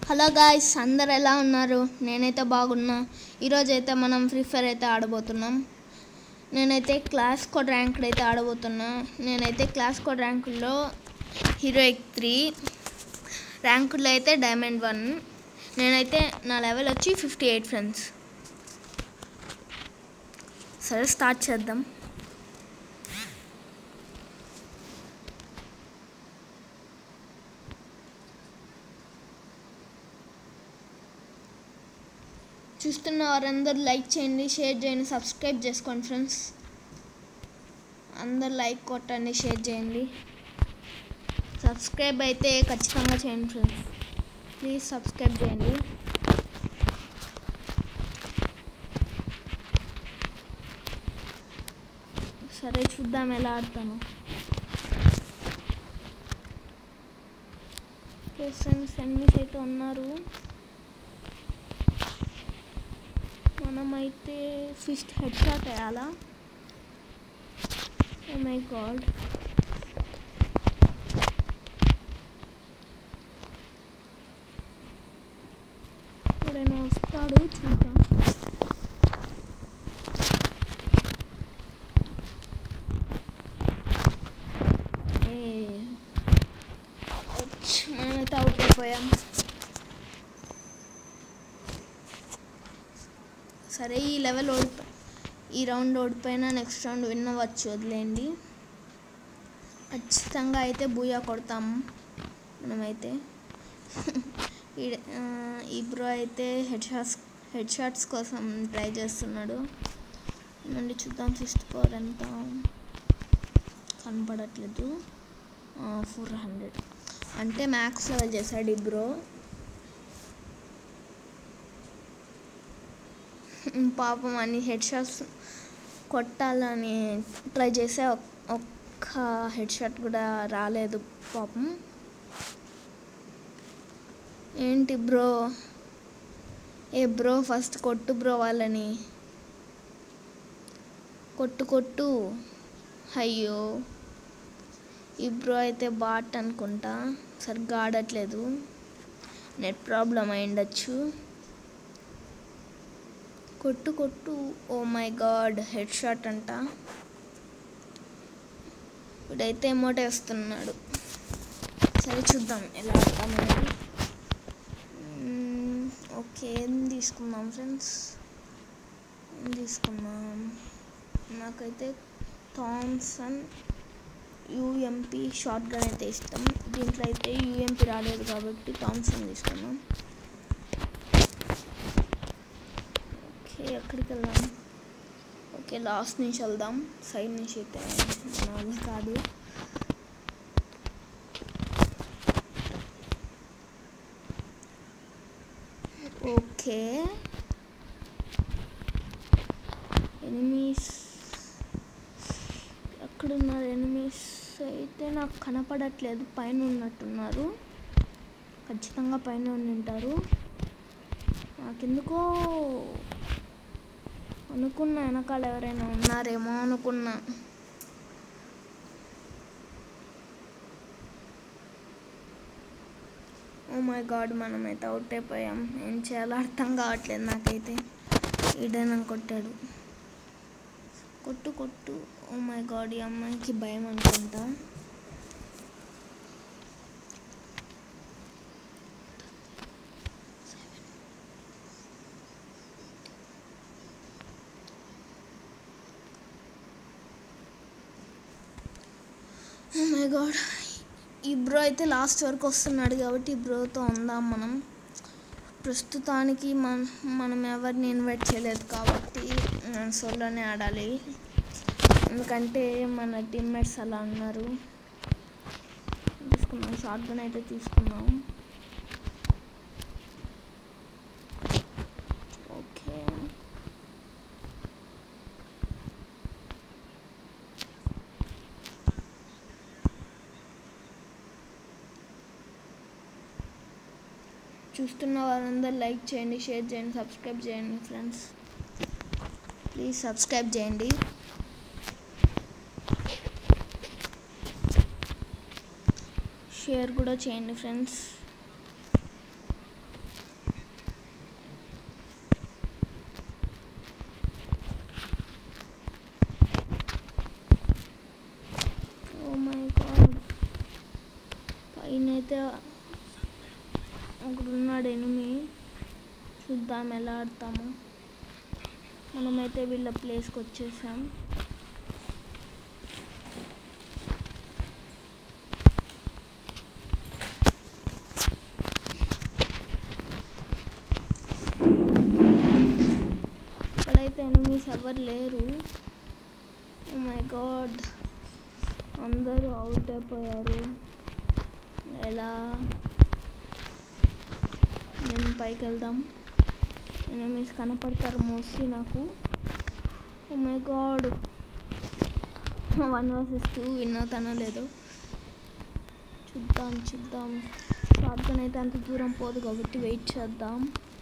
Hello guys, అందరు ఎలా ఉన్నారు? నేనైతే బాగున్నా. ఈరోజు అయితే మనం ఫ్రీ ఫైర్ అయితే ఆడబోతున్నాం. నేనైతే క్లాస్ కోడ్ ర్యాంక్డ్ అయితే ఆడబోతున్నా. నేనైతే క్లాస్ కోడ్ ర్యాంకుల్లో హీరోయిక్ 3, ర్యాంకుల్లో అయితే డైమండ్ 1. నేనైతే నా లెవెల్ వచ్చి 58 ఫ్రెండ్స్. సరే స్టార్ట్ చేద్దాం. చూస్తున్న వారందరూ లైక్ చేయండి, షేర్ చేయండి, సబ్స్క్రైబ్ చేసుకోండి ఫ్రెండ్స్. అందరు లైక్ కొట్టండి, షేర్ చేయండి, సబ్స్క్రైబ్ అయితే ఖచ్చితంగా చేయండి ఫ్రెండ్స్. ప్లీజ్ సబ్స్క్రైబ్ చేయండి. సరే చూద్దాం ఎలా ఆడతాను. ఓకే ఫ్రెండ్స్, ఎనిమిస్ అయితే ఉన్నారు. మనమైతే ఫిస్ట్ హెడ్ షాట్ వేయాలా? ఓ మై గాడ్, ఎవరైనా వస్తాడు చూద్దాం. మనమైతే అవుట్ అయిపోయాం. సరే ఈ లెవెల్ ఈ రౌండ్ ఓడిపోయినా నెక్స్ట్ రౌండ్ విన్ అవ్వచ్చు, వదిలేండి. ఖచ్చితంగా అయితే బూయా కొడతాము మనమైతే. ఈ బ్రో అయితే హెడ్ షాట్స్ కోసం ట్రై చేస్తున్నాడు. నుండి చూద్దాం ఫిస్ట్ పవర్ ఎంత. కనపడట్లేదు. 400 అంటే మ్యాక్స్ లెవెల్ చేశాడు ఈ బ్రో. పాపం అన్ని హెడ్ షాట్స్ కొట్టాలని ట్రై చేసే ఒక్క హెడ్ షాట్ కూడా రాలేదు పాపం. ఏంటి బ్రో? బ్రో ఫస్ట్ కొట్టు బ్రో, వాళ్ళని కొట్టు. అయ్యో, ఈ బ్రో అయితే బాట్ అనుకుంటా, సరిగ్గా ఆడట్లేదు. నెట్ ప్రాబ్లం అయి ఉండొచ్చు. కొట్టు. Oh my god, head shot అంట. ఇప్పుడైతే ఎమోటే వస్తున్నాడు. సరే చూద్దాం ఎలా ఆడతామనేది. ఓకే, ఏం తీసుకున్నాం ఫ్రెండ్స్? నాకైతే థామ్సన్ యూఎంపీ షార్ట్ గన్ అయితే ఇష్టం. దీంట్లో అయితే యూఎంపీ రాలేదు కాబట్టి థామ్సన్ తీసుకున్నాం. ఓకే, ఎక్కడికి వెళ్దాం? ఓకే, లాస్ట్ నుంచి వెళ్దాం. సైడ్ నుంచి అయితే నాది కాదు. ఓకే, ఎనిమీస్ ఎక్కడున్నారు? ఎనిమీస్ అయితే నాకు కనపడట్లేదు. పైన ఉన్నట్టున్నారు, ఖచ్చితంగా పైన ఉంటారు. నాకెందుకో అనుకున్నా వెనకాల ఎవరైనా ఉన్నారేమో అనుకున్నా. ఓ మై గాడ్, మనమైతే అవుట్ అయిపోయాం. ఏం చేయాలో అర్థం కావట్లేదు నాకైతే. ఈడైనా కొట్టాడు. కొట్టు. ఓ మై గాడ్, ఈ అమ్మాయికి భయం అనుకుంటా. ఓ మై గాడ్, ఈ బ్రో అయితే లాస్ట్ వరకు వస్తున్నాడు కాబట్టి ఈ బ్రోతో ఉందాం మనం. ప్రస్తుతానికి మనం ఎవరిని ఇన్వైట్ చేయలేదు కాబట్టి సోలోనే ఆడాలి. ఎందుకంటే మన టీమ్మేట్స్ అలా ఉన్నారు. తీసుకున్నాం, షార్ట్ గన్ అయితే తీసుకున్నాం. ఓకే, చూస్తున్న వారందరూ లైక్ చేయండి, షేర్ చేయండి, సబ్స్క్రైబ్ చేయండి ఫ్రెండ్స్. ప్లీజ్ సబ్స్క్రైబ్ చేయండి. షేర్ కూడా చేయండి ఫ్రెండ్స్. ఒకడున్నాడు ఎనిమి, చూద్దాం ఎలా ఆడతాము. మనమైతే వీళ్ళ ప్లేస్కి వచ్చేసాం. ఇక్కడైతే ఎనిమీస్ ఎవరు లేరు. ఓ మై గాడ్, అందరూ అవుట్ అయిపోయారు. ఎలా మేము పైకి వెళ్దాం. ఎనిమీస్ కనపడతారు మోస్ట్లీ నాకు. Oh my god, 1 vs 2 win అవుతానో లేదో చూద్దాం. షాట్గన్ అయితే అంత దూరం పోదు కాబట్టి వెయిట్ చేద్దాం.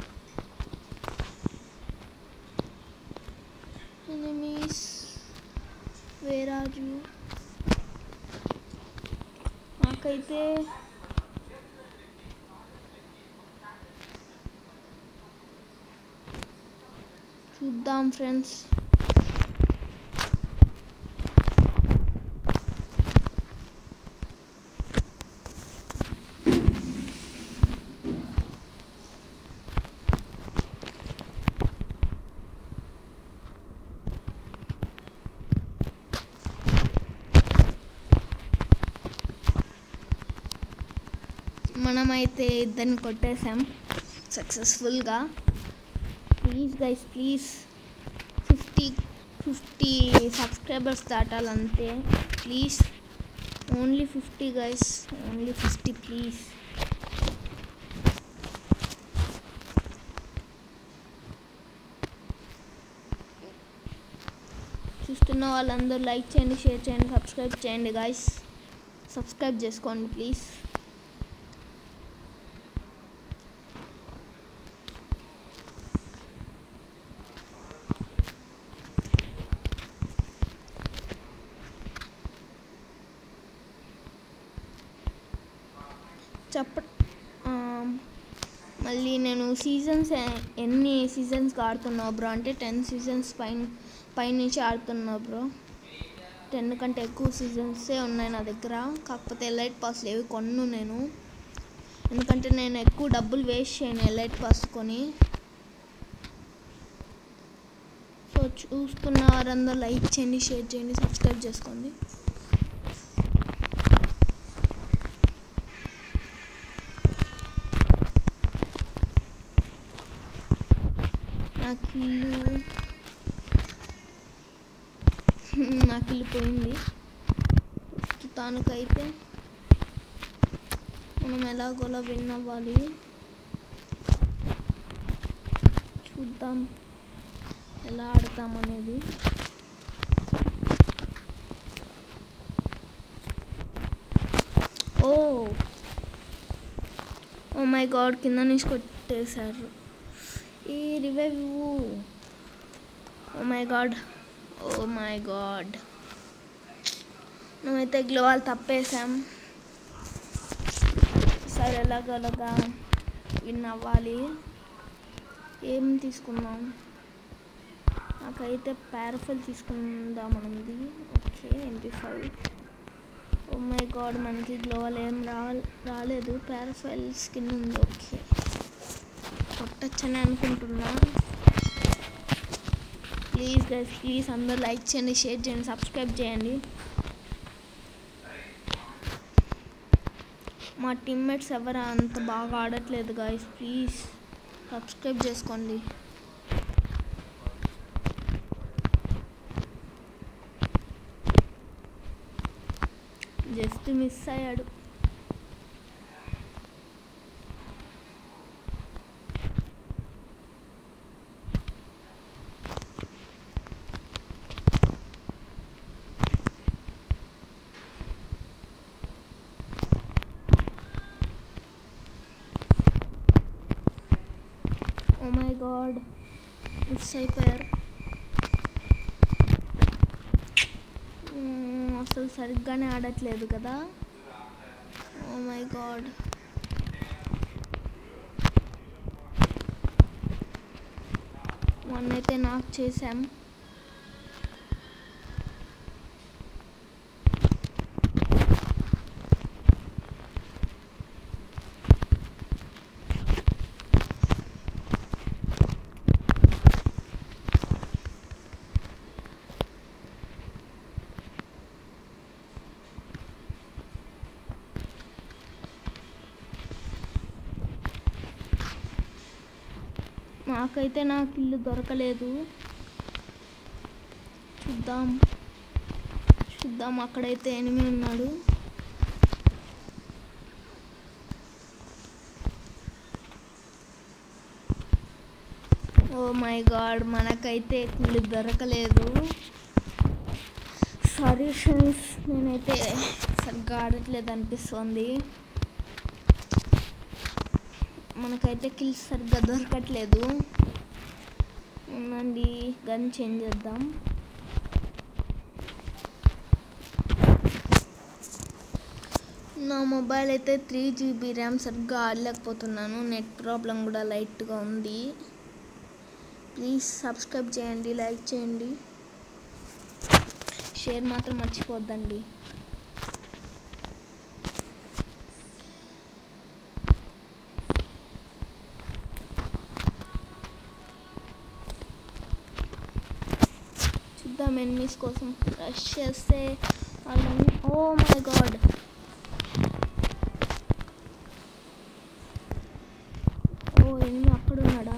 Enemies where are you? నాకైతే చూద్దాం ఫ్రెండ్స్. మనమైతే ఇద్దరిని కొట్టేసాం సక్సెస్ఫుల్గా. ప్లీజ్ గైస్, ప్లీజ్ 50 సబ్స్క్రైబర్స్ దాటాలంతే. Please, only 50 guys, only 50 please. చూస్తున్న వాళ్ళందరూ లైక్ చేయండి, షేర్ చేయండి, సబ్స్క్రైబ్ చేయండి గైస్. సబ్స్క్రైబ్ చేసుకోండి ప్లీజ్. మళ్ళీ నేను సీజన్స్ ఎన్ని సీజన్స్ ఆడుతున్నావు బ్రో అంటే 10 సీజన్స్ పైనుంచి ఆడుతున్నా బ్రో. 10 కంటే ఎక్కువ సీజన్సే ఉన్నాయి నా దగ్గర. కాకపోతే ఎలైట్ పాస్లు ఏవి కొన్ను నేను, ఎందుకంటే నేను ఎక్కువ డబ్బులు వేస్ట్ చేయను ఎలైట్ పాస్ కొని. సో చూస్తున్న వారందరూ లైక్ చేయండి, షేర్ చేయండి, సబ్స్క్రైబ్ చేసుకోండి. నాకు ఇల్లు పోయింది. ప్రస్తుతానికైతే మనం ఎలాగోలా విన్ అవ్వాలి. చూద్దాం ఎలా ఆడతామనేది. ఓ మై గాడ్, కింద నుంచి కొట్టేశారు. ఈ రివైవ్. ఓ మై గాడ్, మేమైతే గ్లోవాల్ తప్పేసాం. సరే ఎలాగోలాగా విన్ అవ్వాలి. ఏం తీసుకుందాం? నాకైతే పారాఫైల్ తీసుకుందాం అనుంది. Okay, MP5. Oh my god, మనకి గ్లోవాల్ ఏం రాలేదు. పారాఫైల్ స్కిన్ ఉంది. ఓకే, కొట్టచ్చని అనుకుంటున్నా. ప్లీజ్ గైస్, ప్లీజ్ అందరూ లైక్ చేయండి, షేర్ చేయండి, సబ్స్క్రైబ్ చేయండి. మా టీమ్మేట్స్ ఎవరు అంత బాగా ఆడట్లేదు గైస్. ప్లీజ్ సబ్స్క్రైబ్ చేసుకోండి. జస్ట్ మిస్ అయ్యాడు. ఓ మై గాడ్, మిస్ అయిపోయారు. అసలు సరిగ్గానే ఆడట్లేదు కదా. ఓ మై గాడ్, మొన్నైతే నాకు చేసాం. నాకైతే నాకు ఇల్లు దొరకలేదు. చూద్దాం అక్కడైతే ఎనిమి ఉన్నాడు. ఓ మై గాడ్, మనకైతే ఇల్లు దొరకలేదు. సారీ ఫ్రెండ్స్, నేనైతే సరిగ్గా ఆడట్లేదు అనిపిస్తుంది. మనకైతే కిల్స్ సరిగ్గా దొరకట్లేదు. ఉండండి, గన్ చేంజ్ చేద్దాం. నా మొబైల్ అయితే 3 GB ర్యామ్, సరిగ్గా ఆడలేకపోతున్నాను. నెట్ ప్రాబ్లం కూడా లైట్గా ఉంది. ప్లీజ్ సబ్స్క్రైబ్ చేయండి, లైక్ చేయండి, షేర్ మాత్రం మర్చిపోద్దండి. చూద్దాం, ఎనిమీస్ కోసం రష్ చేస్తే వాళ్ళని. ఓ మై గాడ్, ఓ ఎనిమి అక్కడ ఉన్నాడా?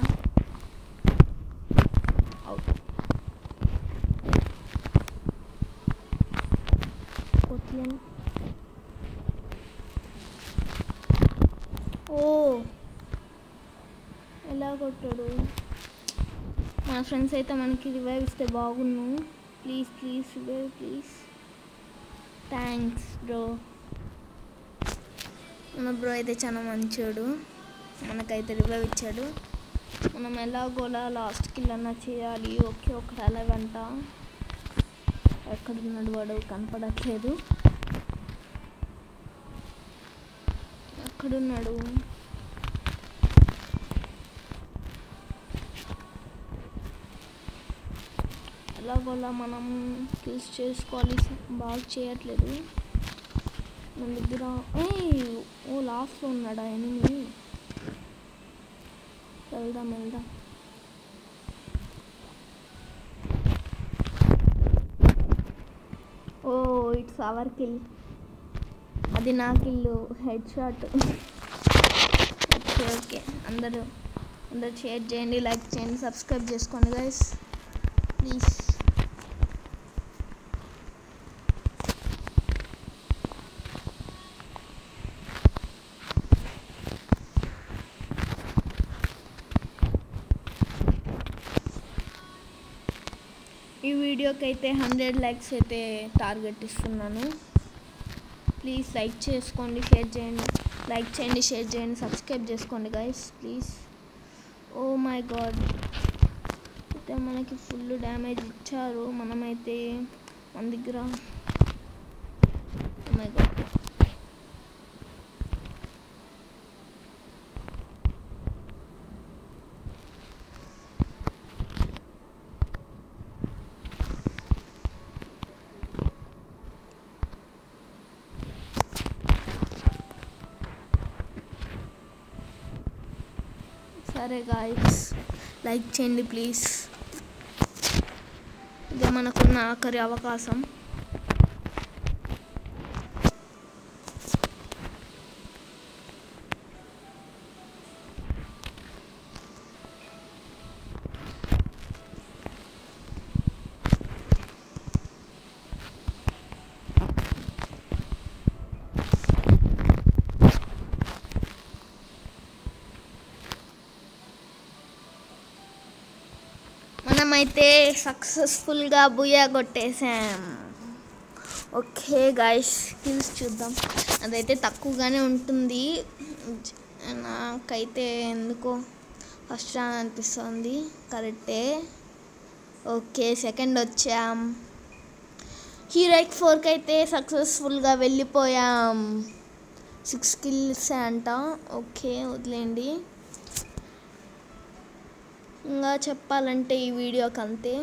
ఓ ఎలా కొట్టాడు? మన ఫ్రెండ్స్ అయితే మనకి రివైవ్ ఇస్తే బాగున్ను. Please revive please. Thanks bro. మన బ్రో అయితే చాలా మంచోడు, మనకైతే రివైవ్ ఇచ్చాడు. మనం ఎలాగోలా లాస్ట్ కిల్ అన్నా చేయాలి. ఓకే, ఒక 11 అంట. ఎక్కడున్నాడు వాడు? కనపడట్లేదు. ఎక్కడున్నాడు? ఎలాగోలా మనం కిల్స్ చేసుకోవాలి. బాగా చేయట్లేదు మన దగ్గర. ఓ లాస్ట్లో ఉన్నాడా ఎనిమి? వెళ్దాం. Oh it's our kill. అది నా కిల్లు, హెడ్ షాట్. ఓకే, అందరూ షేర్ చేయండి, లైక్ చేయండి, సబ్స్క్రైబ్ చేసుకోండి గైస్ ప్లీజ్. ఈ వీడియోకి అయితే 100 లైక్స్ అయితే టార్గెట్ ఇస్తున్నాను. ప్లీజ్ లైక్ చేసుకోండి, షేర్ చేయండి, షేర్ చేయండి, సబ్స్క్రైబ్ చేసుకోండి guys please. Oh my god, అయితే మనకి ఫుల్ డ్యామేజ్ ఇచ్చారు. మనమైతే మన దగ్గర ఓ మై గాడ్, సరే గాయ్స్, లైక్ చేయండి ప్లీజ్. ఇదే మనకున్న ఆఖరి అవకాశం. మనమైతే సక్సెస్ఫుల్గా బుయా కొట్టేసాం. ఓకే గాయ్స్, కిల్స్ చూద్దాం. అదైతే తక్కువగానే ఉంటుంది. నాకైతే ఎందుకో ఫస్ట్ రౌండ్ అనిపిస్తుంది. కరెక్టే. ఓకే, సెకండ్ వచ్చాం. హీరోయిక్ 4కి అయితే సక్సెస్ఫుల్గా వెళ్ళిపోయాం. 6 కిల్స్ అంట. ఓకే, వదిలేండి. ఇంకా చెప్పాలంటే ఈ వీడియోకి అంతే.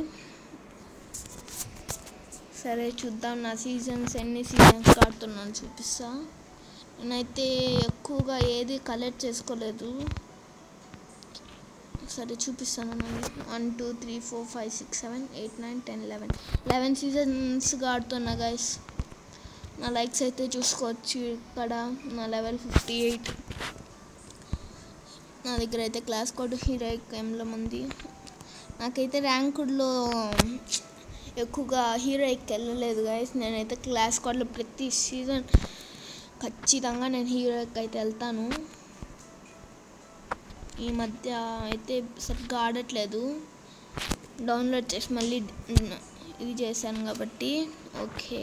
సరే చూద్దాం, నా సీజన్స్ ఎన్ని సీజన్స్ ఆడుతున్నాను చూపిస్తా. నేనైతే ఎక్కువగా ఏది కలెక్ట్ చేసుకోలేదు. సరే చూపిస్తాను. 1 2 3 4 5 6 7 8 9 10 11 సీజన్స్గా ఆడుతున్నా గైస్. నా లైక్స్ అయితే చూసుకోవచ్చు. ఇక్కడ నా లెవెల్ 58. నా దగ్గర అయితే క్లాస్ కోడ్ హీరోయిక్ ఎంబ్లమ్ ఉంది. నాకైతే ర్యాంకుడ్లో ఎక్కువగా హీరోయిక్ వెళ్ళలేదు గైస్. నేనైతే క్లాస్ కోడ్లో ప్రతి సీజన్ ఖచ్చితంగా నేను హీరోయిక్ అయితే వెళ్తాను. ఈ మధ్య అయితే సరిగ్గా ఆడట్లేదు, డౌన్లోడ్ చేసి మళ్ళీ ఇది చేశాను కాబట్టి. ఓకే,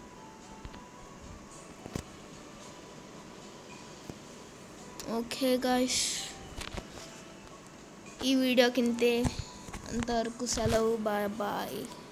ఓకే గాయ్స్, ఈ వీడియోకి ఇంతే. అంతవరకు సెలవు, బాయ్ బాయ్.